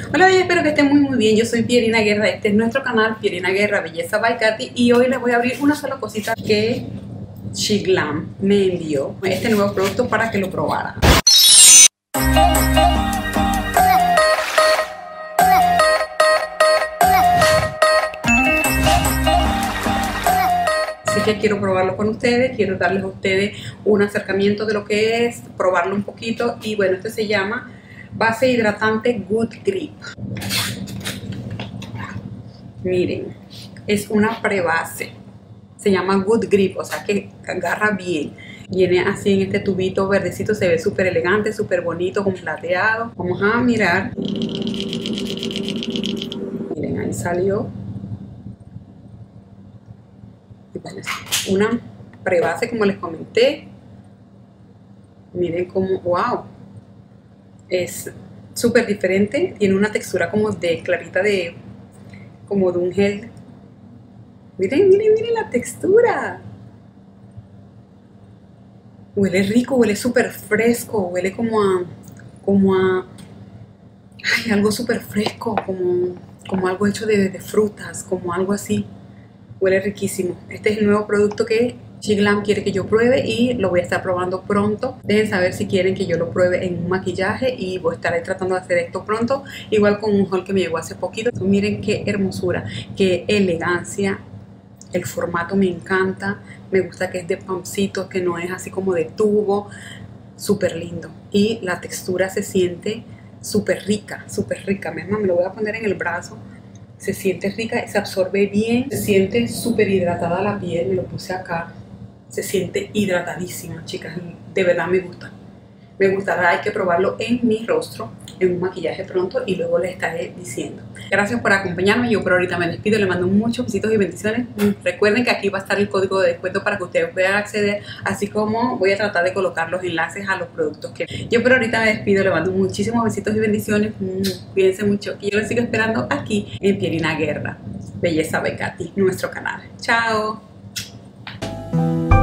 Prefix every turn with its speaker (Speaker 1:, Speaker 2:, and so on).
Speaker 1: Hola, espero que estén muy bien. Yo soy Pierina Guerra, este es nuestro canal Pierina Guerra Belleza by Katy y hoy les voy a abrir una sola cosita que Shiglam me envió, este nuevo producto para que lo probara. Así que quiero probarlo con ustedes, quiero darles a ustedes un acercamiento de lo que es, probarlo un poquito. Y bueno, este se llama base hidratante Good Grip. Miren, es una prebase, se llama Good Grip, o sea que agarra bien. Viene así en este tubito verdecito, se ve súper elegante, súper bonito, con plateado. Vamos a mirar. Miren, ahí salió. Una prebase, como les comenté. Miren cómo, wow, es súper diferente. Tiene una textura como de clarita como de un gel. Miren la textura. Huele rico, huele súper fresco, huele como a ay, algo súper fresco, como algo hecho de frutas, como algo así. Huele riquísimo. Este es el nuevo producto que Shiglam quiere que yo pruebe y lo voy a estar probando pronto. Dejen saber si quieren que yo lo pruebe en un maquillaje y voy a estar tratando de hacer esto pronto. Igual con un haul que me llegó hace poquito. Miren qué hermosura, qué elegancia. El formato me encanta. Me gusta que es de pumpcito, que no es así como de tubo. Súper lindo. Y la textura se siente súper rica, súper rica. Me lo voy a poner en el brazo. Se siente rica, se absorbe bien, se siente súper hidratada la piel. Me lo puse acá, se siente hidratadísima, chicas, de verdad me gusta. Me gustará, hay que probarlo en mi rostro, en un maquillaje pronto y luego les estaré diciendo. Gracias por acompañarme, yo por ahorita me despido, les mando muchos besitos y bendiciones. Recuerden que aquí va a estar el código de descuento para que ustedes puedan acceder, así como voy a tratar de colocar los enlaces a los productos que yo por ahorita me despido, les mando muchísimos besitos y bendiciones. Cuídense mucho y yo les sigo esperando aquí en Pierina Guerra Belleza by Katy, nuestro canal. Chao.